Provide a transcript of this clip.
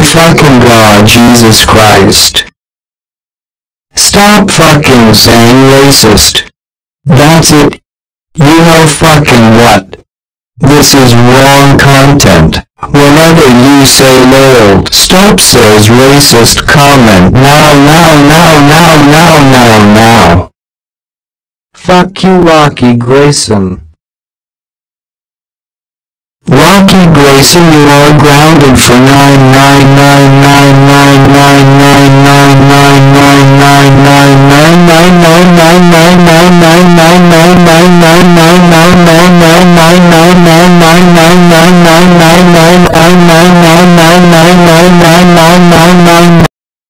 fucking God, Jesus Christ. Stop fucking saying racist. That's it. You know fucking what? This is wrong content. Whenever you say lol, stop says racist comment now. Fuck you, Rocky Grayson. Rocky Grayson, you are grounded for 99999999999.